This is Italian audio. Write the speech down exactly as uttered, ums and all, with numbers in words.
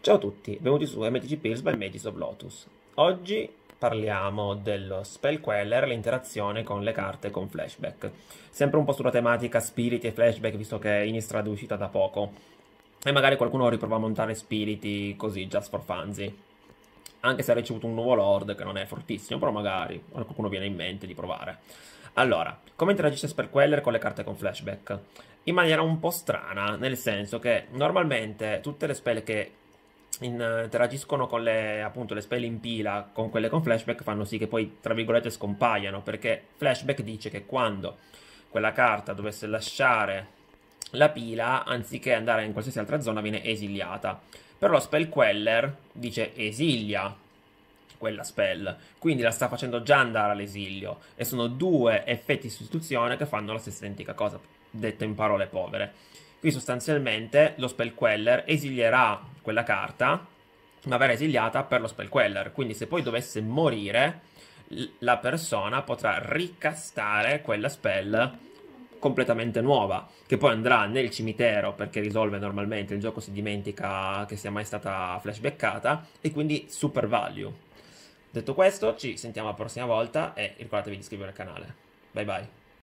Ciao a tutti, benvenuti su M T G Pills by Mages of Lotus. Oggi parliamo dello Spell Queller e l'interazione con le carte con flashback. Sempre un po' sulla tematica spiriti e flashback, visto che Innistrad è uscita da poco. E magari qualcuno riprova a montare spiriti così, just for funzy. Anche se ha ricevuto un nuovo Lord, che non è fortissimo, però magari a qualcuno viene in mente di provare. Allora, come interagisce Spell Queller con le carte con flashback? In maniera un po' strana, nel senso che normalmente tutte le spell che interagiscono con le, appunto, le spell in pila con quelle con flashback fanno sì che poi, tra virgolette, scompaiano, perché flashback dice che quando quella carta dovesse lasciare la pila, anziché andare in qualsiasi altra zona, viene esiliata. Però lo Spell Queller dice esilia quella spell, quindi la sta facendo già andare all'esilio, e sono due effetti di sostituzione che fanno la stessa identica cosa, detto in parole povere. Qui sostanzialmente lo Spell Queller esilierà quella carta, ma verrà esiliata per lo Spell Queller, quindi se poi dovesse morire, la persona potrà ricastare quella spell completamente nuova, che poi andrà nel cimitero perché risolve normalmente, il gioco si dimentica che sia mai stata flashbackata, e quindi super value. Detto questo, ci sentiamo la prossima volta e ricordatevi di iscrivervi al canale. Bye bye.